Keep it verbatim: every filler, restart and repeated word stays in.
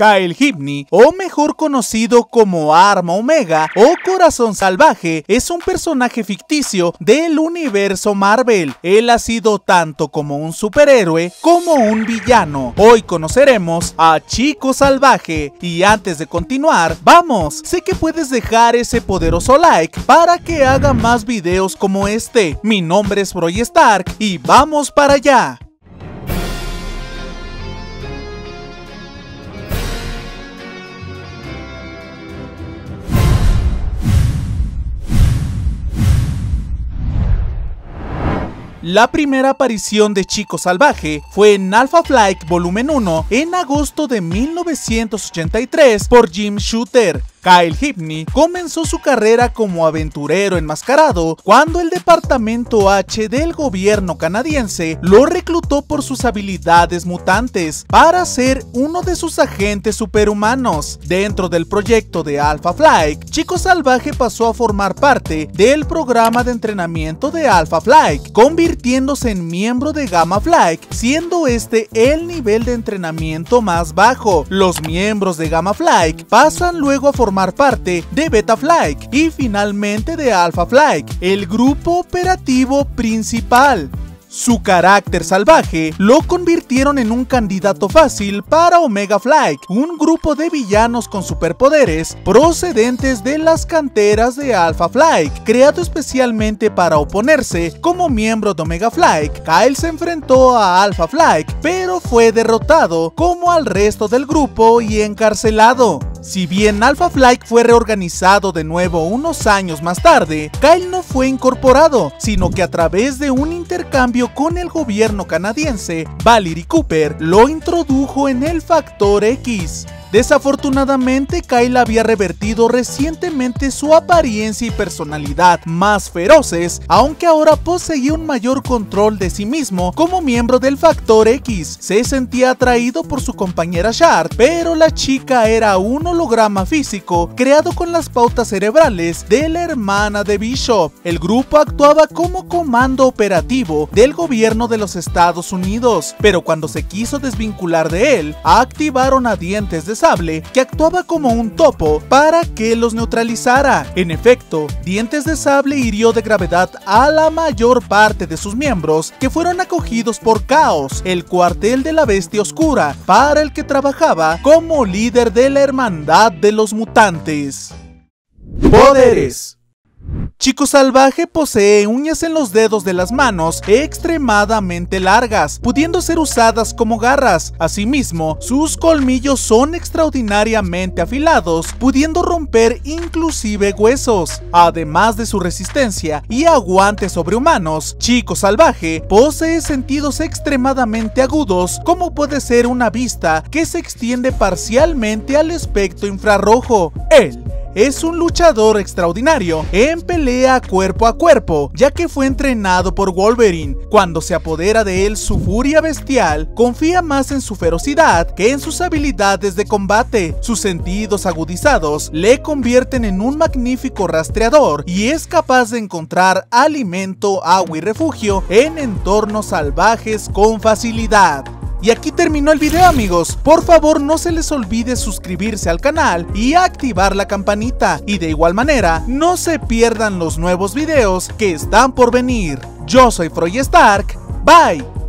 Kyle Gibney, o mejor conocido como Arma Omega o Corazón Salvaje, es un personaje ficticio del universo Marvel. Él ha sido tanto como un superhéroe como un villano. Hoy conoceremos a Chico Salvaje, y antes de continuar, vamos, sé que puedes dejar ese poderoso like para que haga más videos como este. Mi nombre es Froy Stark y vamos para allá. La primera aparición de Chico Salvaje fue en Alpha Flight Volumen uno en agosto de mil novecientos ochenta y tres por Jim Shooter. Kyle Gibney comenzó su carrera como aventurero enmascarado cuando el Departamento H del gobierno canadiense lo reclutó por sus habilidades mutantes para ser uno de sus agentes superhumanos. Dentro del proyecto de Alpha Flight, Chico Salvaje pasó a formar parte del programa de entrenamiento de Alpha Flight, convirtiéndose en miembro de Gamma Flight, siendo este el nivel de entrenamiento más bajo. Los miembros de Gamma Flight pasan luego a formar parte de Beta Flight y finalmente de Alpha Flight, el grupo operativo principal. Su carácter salvaje lo convirtieron en un candidato fácil para Omega Flight, un grupo de villanos con superpoderes procedentes de las canteras de Alpha Flight, creado especialmente para oponerse. Como miembro de Omega Flight, Kyle se enfrentó a Alpha Flight, pero fue derrotado como al resto del grupo y encarcelado. Si bien Alpha Flight fue reorganizado de nuevo unos años más tarde, Kyle no fue incorporado, sino que a través de un intercambio con el gobierno canadiense, Valerie Cooper lo introdujo en el Factor X. Desafortunadamente, Kyle había revertido recientemente su apariencia y personalidad más feroces, aunque ahora poseía un mayor control de sí mismo como miembro del Factor X. Se sentía atraído por su compañera Shard, pero la chica era un holograma físico creado con las pautas cerebrales de la hermana de Bishop. El grupo actuaba como comando operativo del gobierno de los Estados Unidos, pero cuando se quiso desvincular de él, activaron a Dientes de Sable, que actuaba como un topo para que los neutralizara. En efecto, Dientes de Sable hirió de gravedad a la mayor parte de sus miembros, que fueron acogidos por Caos, el cuartel de la Bestia Oscura, para el que trabajaba como líder de la Hermandad de los Mutantes. Poderes. Chico Salvaje posee uñas en los dedos de las manos extremadamente largas, pudiendo ser usadas como garras. Asimismo, sus colmillos son extraordinariamente afilados, pudiendo romper inclusive huesos. Además de su resistencia y aguantes sobrehumanos, Chico Salvaje posee sentidos extremadamente agudos, como puede ser una vista que se extiende parcialmente al espectro infrarrojo. Él es un luchador extraordinario en pelea cuerpo a cuerpo, ya que fue entrenado por Wolverine. Cuando se apodera de él su furia bestial, confía más en su ferocidad que en sus habilidades de combate. Sus sentidos agudizados le convierten en un magnífico rastreador y es capaz de encontrar alimento, agua y refugio en entornos salvajes con facilidad. Y aquí terminó el video, amigos. Por favor, no se les olvide suscribirse al canal y activar la campanita. Y de igual manera, no se pierdan los nuevos videos que están por venir. Yo soy Froy Stark. Bye.